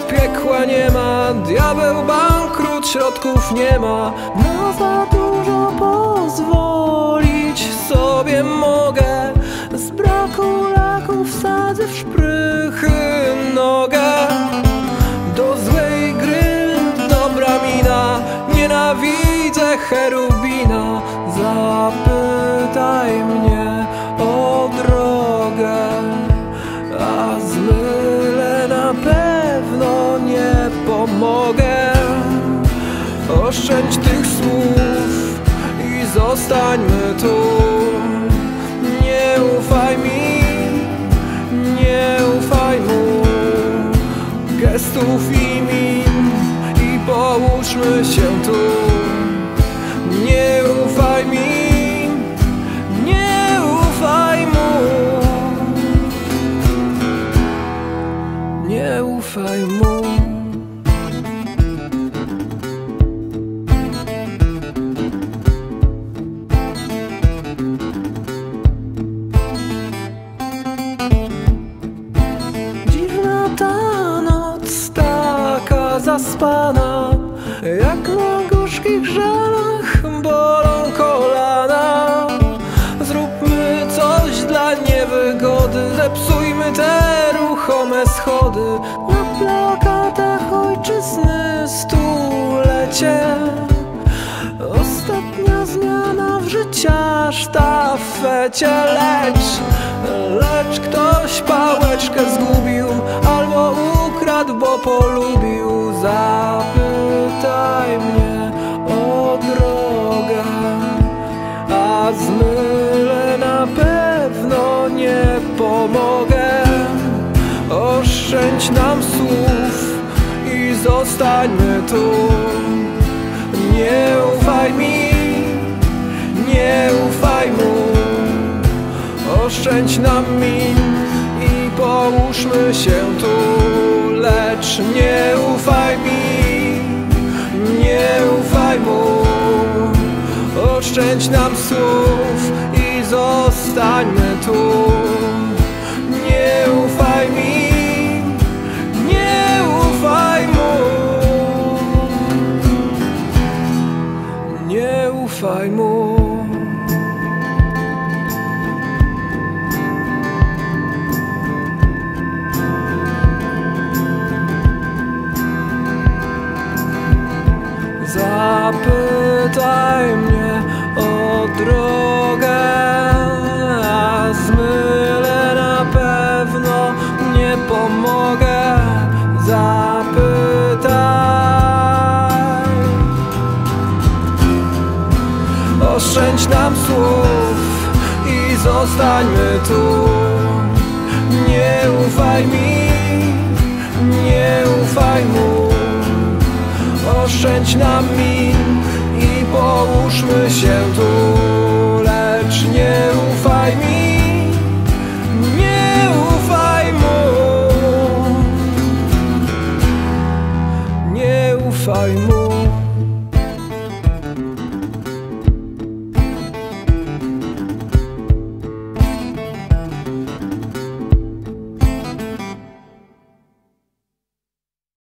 piekła nie ma, diabeł bankrut, środków nie ma. Na za dużo pozwolić sobie mogę, z braku laków wsadzę w szprychy nogę. Do złej gry dobra mina, nienawidzę cherubina. Zapytaj mnie o drogę, a zmylę na pewno nie pomogę. Oszczędź tych słów i zostańmy tu. Nie ufaj mi, nie ufaj mu, gestów i min, i połóżmy się tu. Nie ufaj mi, nie ufaj mu, nie ufaj mu. Dziwna ta noc, taka zaspana, jak na gorzkich żalach bolą kolana. Zróbmy coś dla niewygody, zepsujmy te ruchome schody. Na plakatach ojczyzny stulecie, ostatnia zmiana w życia sztafecie. Lecz ktoś pałeczkę zgubił albo ukradł, bo polubił. Zapytaj mnie o drogę, a zmylę na pewno nie pomogę. Oszczędź nam słów i zostańmy tu. Nie ufaj mi, nie ufaj mu, oszczędź nam min i połóżmy się tu. Lecz nie ufaj mi, nie ufaj mu, oszczędź nam słów i zostańmy tu. Nie ufaj mi, nie ufaj mu, nie ufaj mu. Zapytaj mnie o drogę, a zmylę na pewno nie pomogę. Zapytaj. Oszczędź nam słów i zostańmy tu. Nie ufaj mi, nie ufaj mu, oszczędź nam min i połóżmy się tu. Lecz nie ufaj mi, nie ufaj mu, nie ufaj mu.